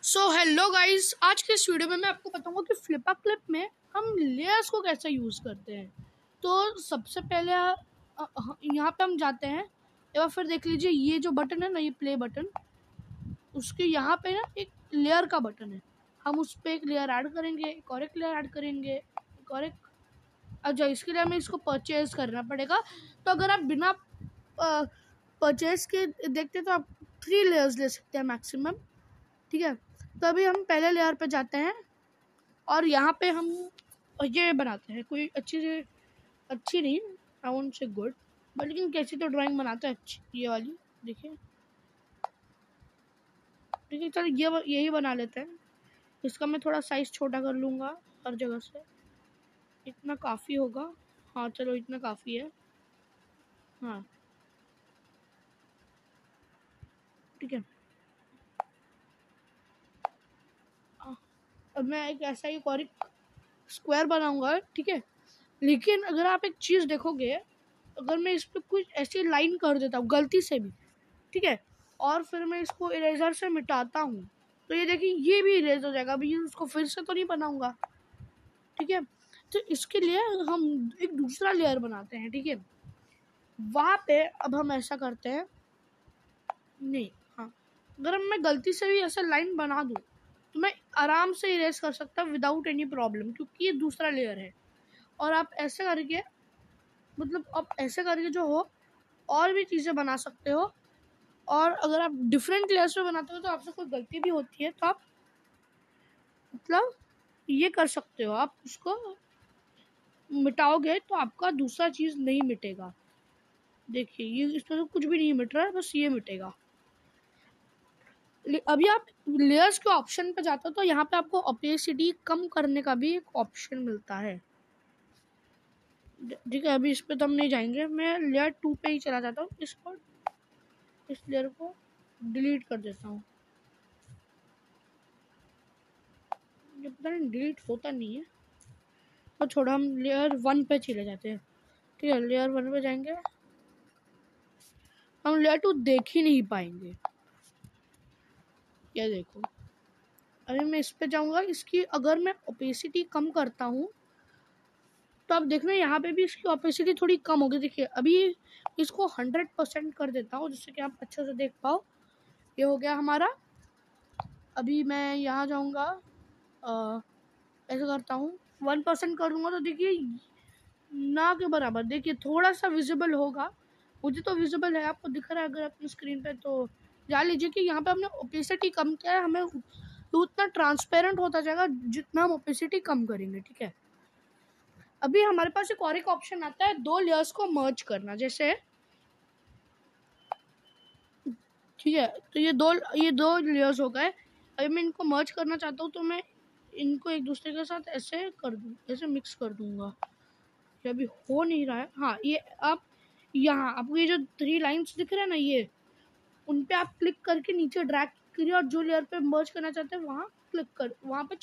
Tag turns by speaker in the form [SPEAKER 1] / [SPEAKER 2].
[SPEAKER 1] So hello guys, आज के इस वीडियो में मैं आपको बताऊंगा कि फ्लिपा क्लिप में हम लेयर्स को कैसे यूज़ करते हैं। तो सबसे पहले यहाँ पे हम जाते हैं, एक बार फिर देख लीजिए ये जो बटन है ना, ये प्ले बटन, उसके यहाँ पे ना एक लेयर का बटन है। हम उस पर एक लेयर ऐड करेंगे, एक और एक लेयर ऐड करेंगे, एक और एक। अच्छा, इसके लिए हमें इसको परचेज करना पड़ेगा। तो अगर आप बिना परचेज के देखते तो आप 3 लेयर्स ले सकते हैं मैक्सिमम, ठीक है। तो अभी हम पहले लेयर पे जाते हैं और यहाँ पे हम ये बनाते हैं। कोई अच्छी नहीं, I won't say good, but लेकिन कैसी तो ड्राइंग बनाते हैं अच्छी, ये वाली देखिए। ठीक है, चलो यही बना लेते हैं। इसका मैं थोड़ा साइज़ छोटा कर लूँगा हर जगह से, इतना काफ़ी होगा। हाँ चलो, इतना काफ़ी है। हाँ ठीक है। अब मैं एक ऐसा ही और एक स्क्वायर बनाऊंगा, ठीक है। लेकिन अगर आप एक चीज़ देखोगे, अगर मैं इस पर कुछ ऐसी लाइन कर देता हूँ गलती से भी, ठीक है, और फिर मैं इसको इरेजर से मिटाता हूँ, तो ये देखिए ये भी इरेज हो जाएगा। अभी उसको फिर से तो नहीं बनाऊंगा, ठीक है। तो इसके लिए हम एक दूसरा लेयर बनाते हैं, ठीक है। वहाँ पे अब हम ऐसा करते हैं, नहीं, हाँ, अगर मैं गलती से भी ऐसा लाइन बना दूँ तो मैं आराम से इरेज कर सकता हूँ विदाउट एनी प्रॉब्लम, क्योंकि ये दूसरा लेयर है। और आप ऐसे करके, मतलब आप ऐसे करके जो हो और भी चीज़ें बना सकते हो। और अगर आप डिफरेंट लेयर्स में बनाते हो तो आपसे कोई गलती भी होती है तो आप मतलब ये कर सकते हो, आप उसको मिटाओगे तो आपका दूसरा चीज़ नहीं मिटेगा। देखिए ये इसमें तो कुछ भी नहीं मिट रहा है, बस ये मिटेगा। अभी आप लेयर्स के ऑप्शन पे जाते हो तो यहाँ पे आपको ओपेसिटी कम करने का भी एक ऑप्शन मिलता है, ठीक है। अभी इस पे तो हम नहीं जाएंगे, मैं लेयर 2 पे ही चला जाता हूँ। इस लेयर को डिलीट कर देता हूँ। ये पता नहीं डिलीट होता नहीं है, तो छोड़ो, हम लेयर 1 पे चले जाते हैं, ठीक है। लेयर 1 पे जाएंगे, हम लेयर 2 देख ही नहीं पाएंगे। ये देखो, अभी मैं इस पे जाऊँगा, इसकी अगर मैं ओपेसिटी कम करता हूँ तो आप देखना यहाँ पे भी इसकी ओपेसिटी थोड़ी कम होगी। देखिए अभी इसको 100% कर देता हूँ जिससे कि आप अच्छे से देख पाओ। ये हो गया हमारा। अभी मैं यहाँ जाऊँगा, ऐसा करता हूँ 1% कर दूँगा तो देखिए ना के बराबर, देखिए थोड़ा सा विजिबल होगा। मुझे तो विजिबल है, आपको दिख रहा है अगर अपनी स्क्रीन पे, तो जान लीजिए कि यहाँ पे हमने ओपेसिटी कम किया है। हमें तो उतना ट्रांसपेरेंट होता जाएगा जितना हम ओपेसिटी कम करेंगे, ठीक है। अभी हमारे पास एक और एक ऑप्शन आता है, 2 लेयर्स को मर्ज करना, जैसे ठीक है। तो ये दो लेयर्स हो गए। अभी मैं इनको मर्ज करना चाहता हूँ तो मैं इनको एक दूसरे के साथ ऐसे कर दूँ, ऐसे मिक्स कर दूंगा। ये अभी हो नहीं रहा है। हाँ, ये आप यहाँ आपको ये जो 3 लाइन्स दिख रहे हैं ना, ये उन पे आप क्लिक करके नीचे ड्रैग करिए और जो लेयर पे मर्ज करना चाहते हैं वहाँ क्लिक कर, वहाँ पे